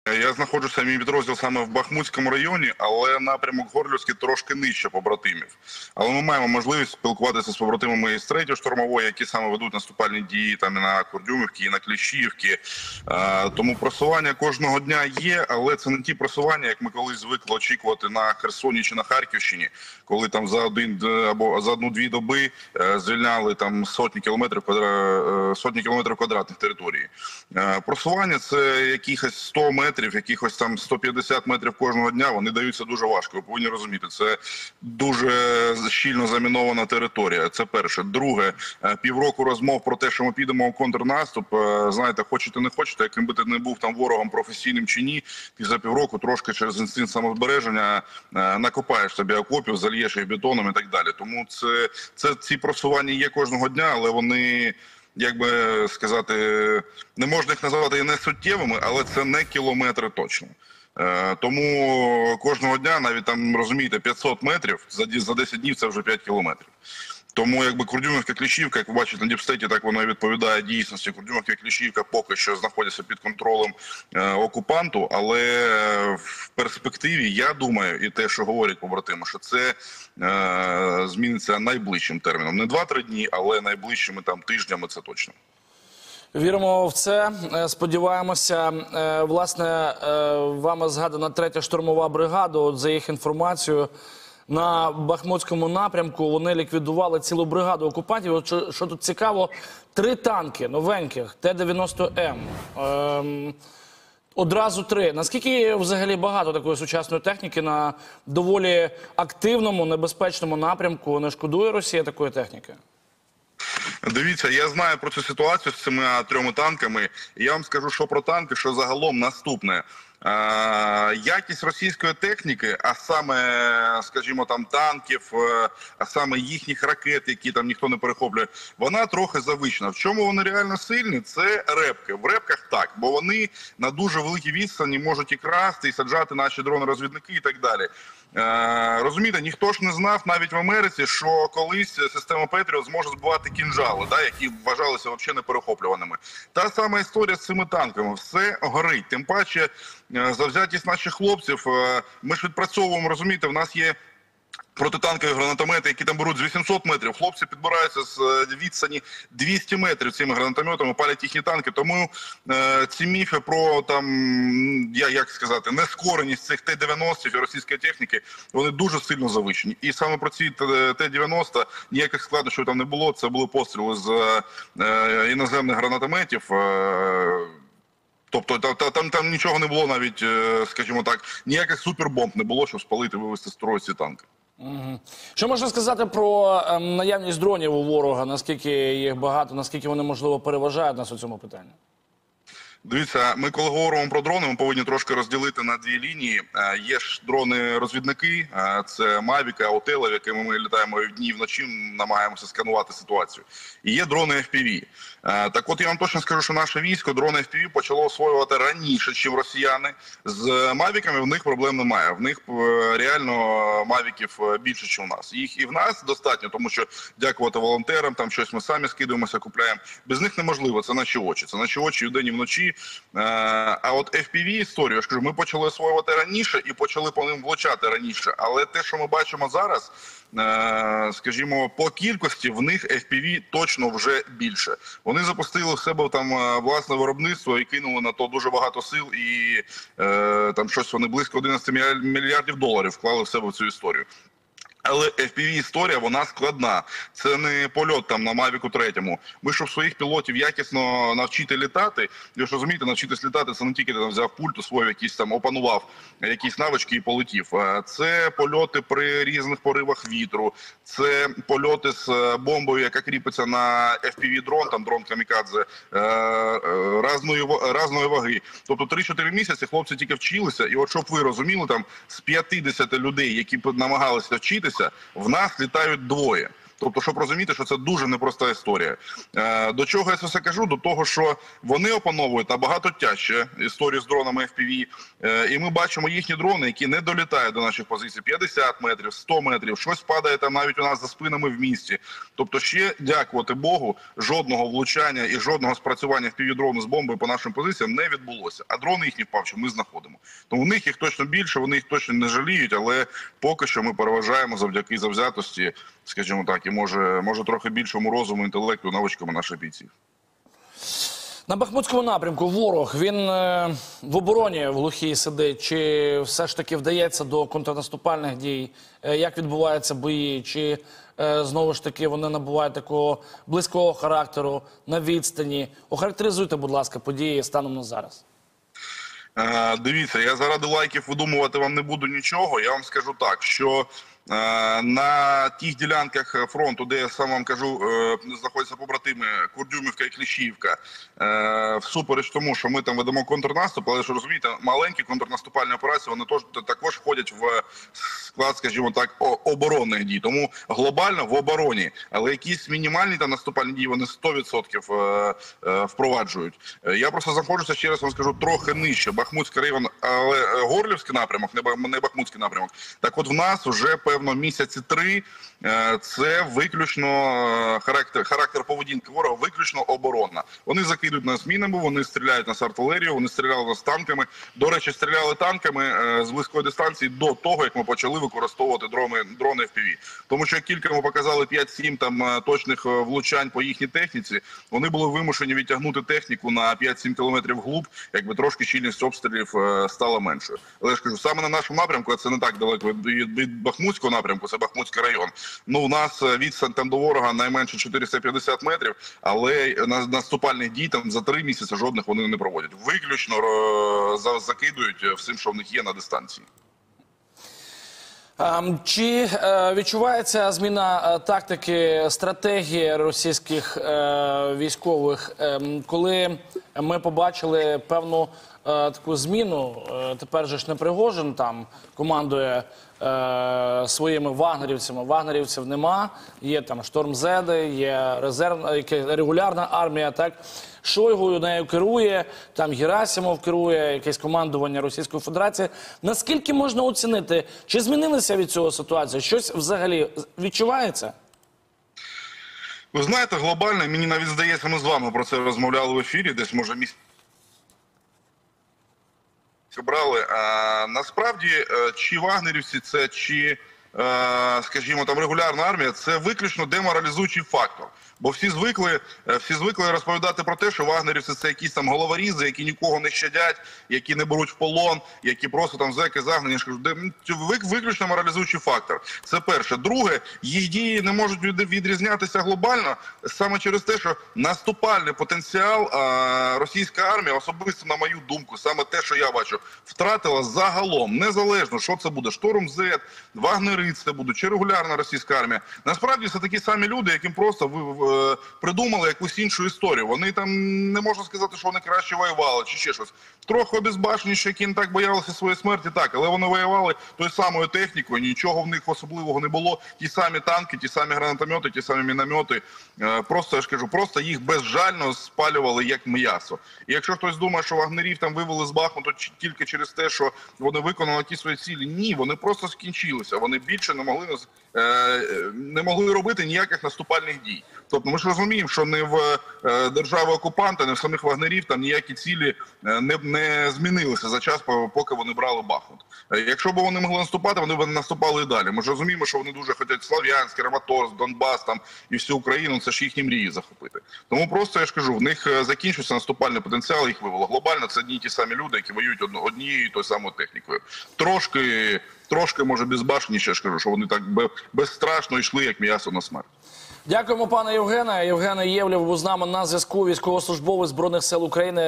Я знаходжуся, мій підрозділ саме в Бахмутському районі, але напрямок Горлівський трошки нижче побратимів. Але ми маємо можливість спілкуватися з побратимами із 3-ї штурмової, які саме ведуть наступальні дії там і на Курдюмівці, і на Кліщіївці. Тому просування кожного дня є, але це не ті просування, як ми колись звикли очікувати на Херсоні чи на Харківщині, коли там за одну-дві доби звільняли там сотні кілометрів квадратних території. Просування – це якихось 100 метрів, якихось там 150 метрів кожного дня, вони даються дуже важко. Ви повинні розуміти, це дуже щільно замінована територія. Це перше. Друге, півроку розмов про те, що ми підемо у контрнаступ. Знаєте, хочете не хочете, яким би ти не був там ворогом професійним чи ні, ти за півроку трошки через інстинкт самозбереження накопаєш собі окопів, зальєш їх бетоном і так далі. Тому ці просування є кожного дня, але вони, як би сказати, не можна їх називати і не суттєвими, але це не кілометри точно. Тому кожного дня, навіть там, розумієте, 500 метрів, за 10 днів це вже 5 кілометрів. Тому якби Курдюмівка, Кліщіївка, як ви бачите на Діпстеті, так воно і відповідає дійсності. Курдюмівка і Кліщіївка поки що знаходяться під контролем окупанту, але в перспективі, я думаю, і те, що говорять побратими, що це зміниться найближчим терміном. Не 2-3 дні, але найближчими там тижнями, це точно. Віримо в це, сподіваємося. Власне, вами згадана 3-я штурмова бригада, от за їх інформацією, на Бахмутському напрямку вони ліквідували цілу бригаду окупантів. От що тут цікаво, 3 танки новеньких Т-90М. Одразу 3. Наскільки взагалі багато такої сучасної техніки на доволі активному, небезпечному напрямку? Не шкодує Росія такої техніки? Дивіться, я знаю про цю ситуацію з цими 3 танками. І я вам скажу, що про танки, що загалом наступне. Якість російської техніки, а саме, скажімо, там танків, а саме їхніх ракет, які там ніхто не перехоплює, вона трохи завищена. В чому вони реально сильні? Це репки. В репках так, бо вони на дуже великій відстані можуть і красти, і саджати наші дрони-розвідники і так далі. Розумієте, ніхто ж не знав навіть в Америці, що колись система Петріот зможе збивати кінжали, які вважалися взагалі неперехоплюваними. Та сама історія з цими танками. Все горить. Тим паче, завзятість наших хлопців, ми ж відпрацьовуємо, розумієте, в нас є протитанкові гранатомети, які там беруть з 800 метрів. Хлопці підбираються з відстані 200 метрів цими гранатометами, палять їхні танки. Тому ці міфи про там, як сказати, нескореність цих Т-90 і російської техніки, вони дуже сильно завищені. І саме про ці Т-90 ніяких складнощів там не було. Це були постріли з іноземних гранатометів. Тобто там нічого не було навіть, скажімо так, ніяких супербомб не було, щоб спалити, вивести з строю ці танки. Що можна сказати про наявність дронів у ворога? Наскільки їх багато, наскільки вони, можливо, переважають нас у цьому питанні? Дивіться, ми коли говоримо про дрони, ми повинні трошки розділити на 2 лінії. Є ж дрони-розвідники, це Мавіки, Аутели, якими ми літаємо і вдні, і вночі намагаємося сканувати ситуацію. І є дрони FPV. Так от я вам точно скажу, що наше військо дрони FPV почало освоювати раніше, ніж росіяни. З Мавіками в них проблем немає. В них реально Мавіків більше, ніж у нас. Їх і в нас достатньо, тому що дякувати волонтерам, там щось ми самі скидуємося, купляємо. Без них неможливо, це наші очі. Це наші очі і вдень, і вночі. А от FPV-історію, я ж кажу, ми почали освоювати раніше і почали по ним влучати раніше. Але те, що ми бачимо зараз, скажімо, по кількості в них FPV точно вже більше. Вони запустили в себе там власне виробництво і кинули на то дуже багато сил, і там щось вони близько 11 мільярдів доларів вклали в себе в цю історію. Але FPV-історія, вона складна. Це не польот там на Мавіку 3. Ми, щоб своїх пілотів якісно навчити літати, ви ж розумієте, навчитись літати, це не тільки ти там взяв пульт, освоїв якийсь там, опанував якісь навички і полетів. Це польоти при різних поривах вітру, це польоти з бомбою, яка кріпиться на FPV-дрон, там дрон камікадзе, разної ваги. Тобто 3-4 місяці хлопці тільки вчилися, і от щоб ви розуміли, там з 50 людей, які намагалися вчитися, в нас літають 2. Тобто, щоб розуміти, що це дуже непроста історія. До чого я це все кажу? До того, що вони опановують набагато тяжче історію з дронами FPV, і ми бачимо їхні дрони, які не долітають до наших позицій 50 метрів, 100 метрів, щось падає там навіть у нас за спинами в місті. Тобто ще, дякувати Богу, жодного влучання і жодного спрацювання FPV-дрону з бомбою по нашим позиціям не відбулося. А дрони їхні впавши ми знаходимо. Тому в них їх точно більше, вони їх точно не жаліють, але поки що ми переважаємо завдяки завзятості, скажімо так, і може трохи більшому розуму, інтелекту, навичками наших бійців. На Бахмутському напрямку ворог, він в обороні в глухій сидить, чи все ж таки вдається до контрнаступальних дій? Як відбуваються бої? Чи знову ж таки вони набувають такого близького характеру на відстані? Охарактеризуйте, будь ласка, події станом на зараз. Дивіться, я заради лайків видумувати вам не буду нічого. Я вам скажу так, що на тих ділянках фронту, де я сам вам кажу, знаходяться побратими Курдюмівка і Кліщіївка, всупереч тому, що ми там ведемо контрнаступ, але ж розумієте, маленькі контрнаступальні операції, вони також входять в склад, скажімо так, оборонних дій. Тому глобально в обороні, але якісь мінімальні там наступальні дії вони 100% впроваджують. Я просто знаходжуся, ще раз вам скажу, трохи нижче. Бахмутський район, але Горлівський напрямок, не Бахмутський напрямок. Так от в нас вже певно місяці 3 це виключно характер поведінки ворога, виключно оборонна. Вони закидують нас мінами, вони стріляють нас артилерію, вони стріляли нас танками. До речі, стріляли танками з близької дистанції до того, як ми почали використовувати дрони FPV. Тому що кілька ми показали 5-7 там точних влучань по їхній техніці, вони були вимушені відтягнути техніку на 5-7 кілометрів вглуб, якби трошки щільність обстрілів стала меншою. Але я ж кажу, саме на нашому напрямку, а це не так далеко від Бахмутського напрямку, це Бахмутський район. Ну, у нас відстань там до ворога найменше 450 метрів, але наступальних дій там за 3 місяці жодних вони не проводять. Виключно закидують всім, що в них є на дистанції. Чи відчувається зміна тактики, стратегії російських військових, коли ми побачили певну таку зміну? Тепер же ж не Пригожин там командує своїми вагнерівцями. Вагнерівців нема, є там штормзеди, є регулярна армія, так? Шойгу нею керує, там Герасимов керує, якесь командування Російської Федерації. Наскільки можна оцінити, чи змінилася від цього ситуація? Щось взагалі відчувається? Ви знаєте, глобально, мені навіть здається, ми з вами про це розмовляли в ефірі, десь, може, місяць брали. Насправді, чи вагнерівці це, чи, скажімо, там регулярна армія, це виключно деморалізуючий фактор. Бо всі звикли розповідати про те, що вагнерівці це якісь там головорізи, які нікого не щадять, які не беруть в полон, які просто там зеки загнані. Виключно моралізуючий фактор. Це перше. Друге, їх дії не можуть відрізнятися глобально саме через те, що наступальний потенціал російська армія, особисто на мою думку, саме те, що я бачу, втратила загалом, незалежно, що це буде, Шторм-З, вагнери це будуть, чи регулярна російська армія. Насправді це такі самі люди, яким просто придумали якусь іншу історію. Вони там, не можна сказати, що вони краще воювали, чи ще щось. Трохи обезбашеніші, які не так боялися своєї смерті, так, але вони воювали тою самою технікою, нічого в них особливого не було. Ті самі танки, ті самі гранатомети, ті самі міномети. Просто, я ж кажу, просто їх безжально спалювали як м'ясо. І якщо хтось думає, що вагнерів там вивели з Бахмуту тільки через те, що вони виконали ті свої цілі, ні, вони просто скінчилися. Вони більше не могли робити ніяких наступальних дій. Тобто ми ж розуміємо, що не в держави-окупанта, не в самих вагнерів там ніякі цілі не змінилися за час, поки вони брали Бахмут. Якщо б вони могли наступати, вони б наступали і далі. Ми ж розуміємо, що вони дуже хочуть Слов'янськ, Краматорськ, Донбас там і всю Україну, це ж їхні мрії захопити. Тому просто, я ж кажу, в них закінчився наступальний потенціал, їх вивело. Глобально це одні й ті самі люди, які воюють однією і тою самою технікою. Трошки, може, безбашеніше, я ж кажу, що вони так безстрашно йшли, як м'ясо на смерть. Дякуємо, пане Євгене. Євген Євлєв був з нами на зв'язку, військовослужбовець Збройних сил України.